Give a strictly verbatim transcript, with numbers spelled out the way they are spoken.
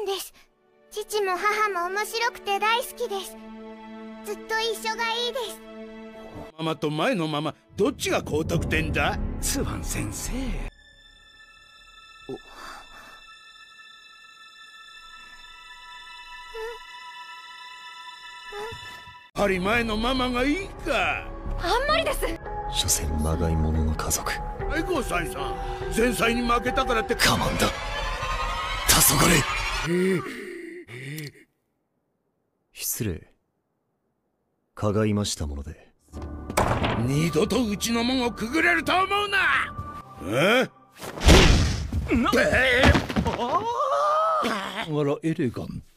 んです。父も母も面白くて大好きです。ずっと一緒がいいです。 ママと前のママ、どっちが高得点だ？ツワン先生。やはり前のママがいいか。 あんまりです。 所詮まがい者の家族。 はいごさいさん、前菜に負けたからって我慢だ。黄昏。失礼。かがいましたもので。 二度とうちの門をくぐれると思うな。え？な？あらエレガン